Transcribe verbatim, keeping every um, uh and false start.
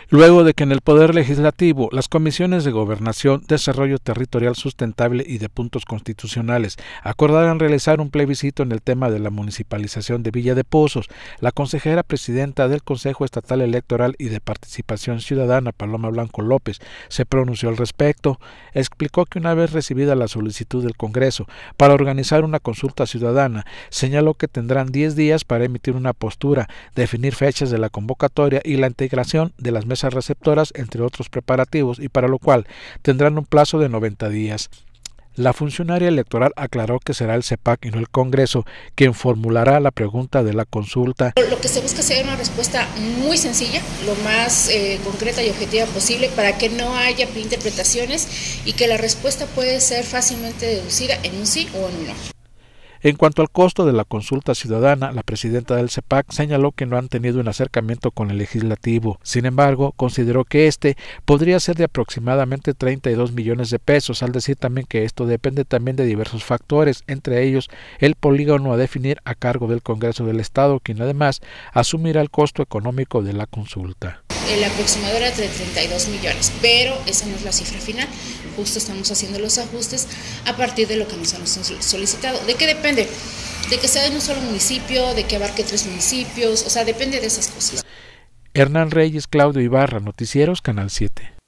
luego de que en el Poder Legislativo las comisiones de Gobernación, Desarrollo Territorial Sustentable y de Puntos Constitucionales acordaran realizar un plebiscito en el tema de la municipalización de Villa de Pozos, la consejera presidenta del Consejo Estatal Electoral y de Participación Ciudadana, Paloma Blanco López, se pronunció al respecto. Explicó que una vez recibida la solicitud del Congreso para organizar una consulta ciudadana, señaló que tendrán diez días para emitir una postura, definir fechas de la convocatoria y la integración de las mesas receptoras, entre otros preparativos, y para lo cual tendrán un plazo de noventa días. La funcionaria electoral aclaró que será el C E P A C y no el Congreso quien formulará la pregunta de la consulta. Lo que se busca es hacer una respuesta muy sencilla, lo más eh, concreta y objetiva posible, para que no haya interpretaciones y que la respuesta puede ser fácilmente deducida en un sí o en un no. En cuanto al costo de la consulta ciudadana, la presidenta del C E P A C señaló que no han tenido un acercamiento con el legislativo. Sin embargo, consideró que este podría ser de aproximadamente treinta y dos millones de pesos, al decir también que esto depende también de diversos factores, entre ellos el polígono a definir a cargo del Congreso del Estado, quien además asumirá el costo económico de la consulta. El aproximado era de treinta y dos millones, pero esa no es la cifra final. Justo estamos haciendo los ajustes a partir de lo que nos han solicitado. ¿De qué depende? De que sea de un solo municipio, de que abarque tres municipios, o sea, depende de esas cosas. Hernán Reyes, Claudio Ibarra, Noticieros, Canal siete.